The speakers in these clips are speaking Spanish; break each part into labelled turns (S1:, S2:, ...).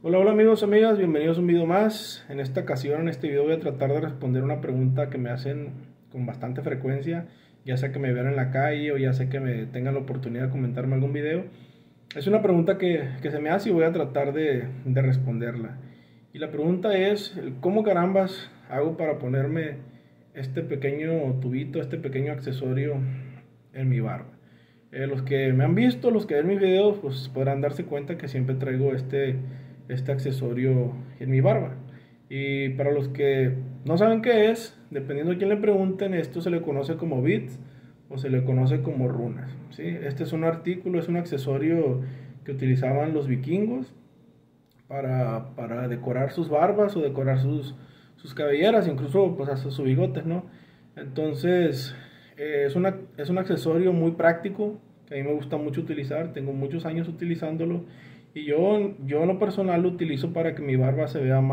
S1: Hola, hola amigos, amigas, bienvenidos a un video más. En esta ocasión, en este video voy a tratar de responder una pregunta que me hacen con bastante frecuencia, ya sea que me vean en la calle o ya sea que me tengan la oportunidad de comentarme algún video. Es una pregunta que se me hace y voy a tratar de responderla. Y la pregunta es, ¿cómo carambas hago para ponerme este pequeño tubito, este pequeño accesorio en mi barba? Los que me han visto, los que ven mis videos, pues podrán darse cuenta que siempre traigo este accesorio en mi barba. Y para los que no saben qué es, dependiendo de quién le pregunten, esto se le conoce como beads o se le conoce como runas, ¿sí? Este es un artículo, es un accesorio que utilizaban los vikingos para decorar sus barbas o decorar sus cabelleras, incluso pues hasta sus bigotes, ¿no? Entonces, es un accesorio muy práctico que a mí me gusta mucho utilizar, tengo muchos años utilizándolo y yo en lo personal lo utilizo para que mi barba se vea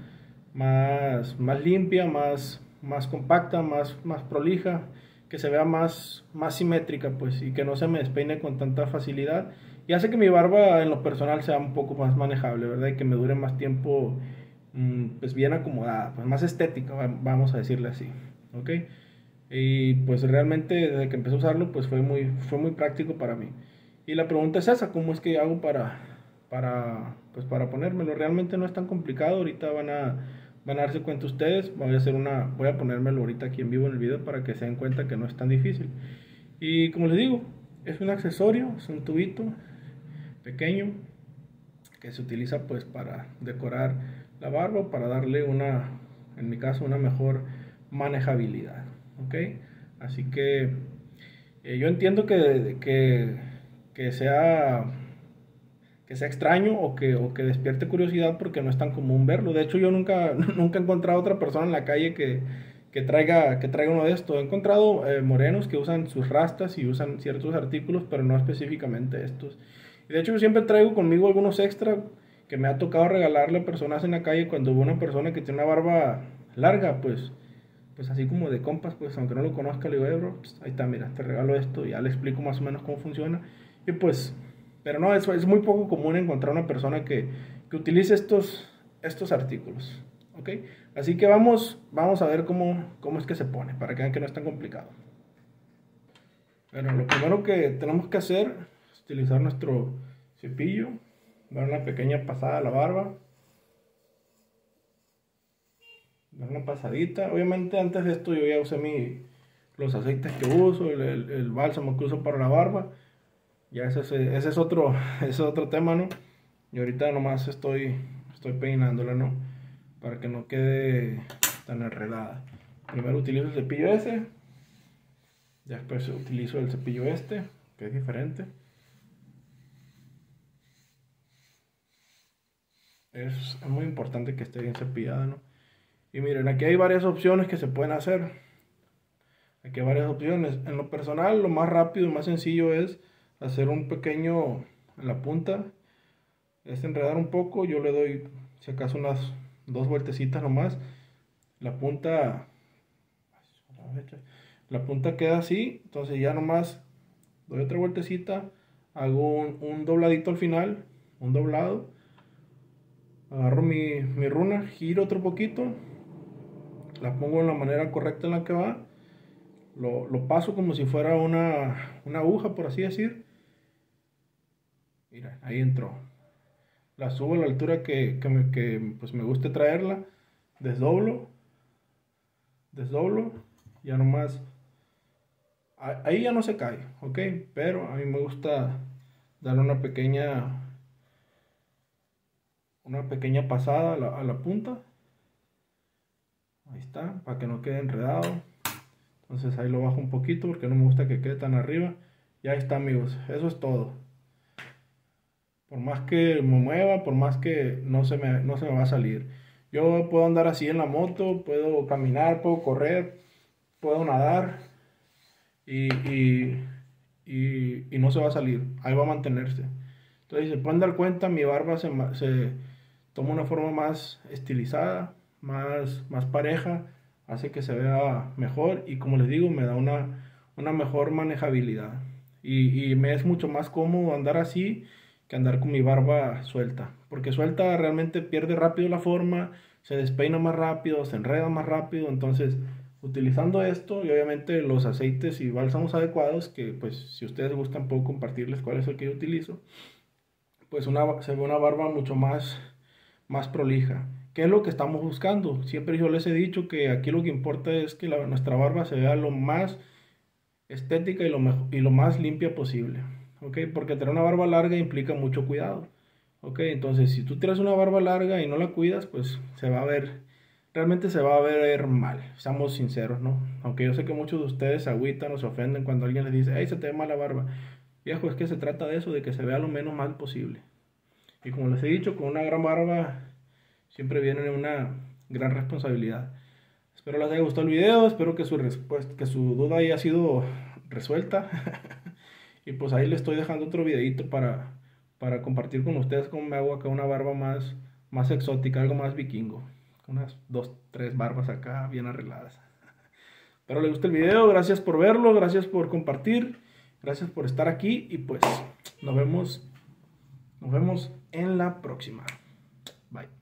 S1: más limpia, más compacta, más prolija, que se vea más simétrica, pues, y que no se me despeine con tanta facilidad. Y hace que mi barba en lo personal sea un poco más manejable, ¿verdad? Y que me dure más tiempo, pues bien acomodada, pues más estética, vamos a decirle así, ¿ok? Y pues realmente desde que empecé a usarlo, pues fue muy práctico para mí. Y la pregunta es esa, ¿cómo es que hago pues para ponérmelo? Realmente no es tan complicado, ahorita van a darse cuenta ustedes, voy a ponérmelo ahorita aquí en vivo en el video para que se den cuenta que no es tan difícil. Y como les digo, es un accesorio, es un tubito pequeño que se utiliza pues para decorar la barba, para darle en mi caso, una mejor manejabilidad, ¿ok? Así que yo entiendo que sea extraño o que despierte curiosidad porque no es tan común verlo. De hecho, yo nunca he encontrado otra persona en la calle que traiga uno de estos. He encontrado morenos que usan sus rastas y usan ciertos artículos, pero no específicamente estos. Y de hecho, yo siempre traigo conmigo algunos extra que me ha tocado regalarle a personas en la calle cuando veo una persona que tiene una barba larga, pues así como de compas, pues aunque no lo conozca, le digo, bro, pues, ahí está, mira, te regalo esto, y ya le explico más o menos cómo funciona. Y pues, pero no, es muy poco común encontrar una persona que utilice estos artículos, ¿ok? Así que vamos a ver cómo es que se pone, para que vean que no es tan complicado. Bueno, lo primero que tenemos que hacer es utilizar nuestro cepillo, dar una pequeña pasada a la barba, dar una pasadita. Obviamente antes de esto yo ya usé los aceites que uso, el bálsamo que uso para la barba. Ya ese es otro, ese es otro tema, ¿no? Y ahorita nomás estoy peinándola, ¿no? Para que no quede tan enredada. Primero utilizo el cepillo ese. Después utilizo el cepillo este, que es diferente. Es muy importante que esté bien cepillada, ¿no? Y miren, aquí hay varias opciones que se pueden hacer. Aquí hay varias opciones. En lo personal, lo más rápido y más sencillo es hacer un pequeño en la punta. Es enredar un poco. Yo le doy, si acaso, unas dos vueltecitas nomás. La punta, la punta queda así. Entonces ya nomás doy otra vueltecita. Hago un dobladito al final. Un doblado. Agarro mi runa, giro otro poquito. La pongo en la manera correcta en la que va. Lo paso como si fuera una aguja, por así decir. Mira, ahí entró. La subo a la altura pues me guste traerla. Desdoblo. Desdoblo. Ya nomás. Ahí ya no se cae, ¿ok? Pero a mí me gusta darle una pequeña pasada a la punta. Ahí está, para que no quede enredado. Entonces ahí lo bajo un poquito porque no me gusta que quede tan arriba. Y ahí está, amigos. Eso es todo. Por más que me mueva, por más que no se me va a salir. Yo puedo andar así en la moto, puedo caminar, puedo correr, puedo nadar y, y no se va a salir. Ahí va a mantenerse. Entonces, se pueden dar cuenta, mi barba se toma una forma más estilizada, más pareja, hace que se vea mejor y como les digo, me da una mejor manejabilidad. Y me es mucho más cómodo andar así que andar con mi barba suelta. Porque suelta realmente pierde rápido la forma, se despeina más rápido, se enreda más rápido. Entonces, utilizando esto y obviamente los aceites y bálsamos adecuados, que pues si ustedes gustan puedo compartirles cuál es el que yo utilizo, pues se ve una barba mucho más prolija. ¿Qué es lo que estamos buscando? Siempre yo les he dicho que aquí lo que importa es que nuestra barba se vea lo más estética y lo más limpia posible. ¿Ok? Porque tener una barba larga implica mucho cuidado. ¿Ok? Entonces, si tú tienes una barba larga y no la cuidas, pues se va a ver, realmente se va a ver mal. Seamos sinceros, ¿no? Aunque yo sé que muchos de ustedes se agüitan o se ofenden cuando alguien les dice, hey, se te ve mal la barba. Viejo, es que se trata de eso, de que se vea lo menos mal posible. Y como les he dicho, con una gran barba siempre viene una gran responsabilidad. Espero les haya gustado el video, espero que su respuesta, que su duda haya sido resuelta. Y pues ahí les estoy dejando otro videito para compartir con ustedes cómo me hago acá una barba más exótica, algo más vikingo. Unas 2, 3 barbas acá bien arregladas. Espero les guste el video, gracias por verlo, gracias por compartir, gracias por estar aquí y pues nos vemos en la próxima. Bye.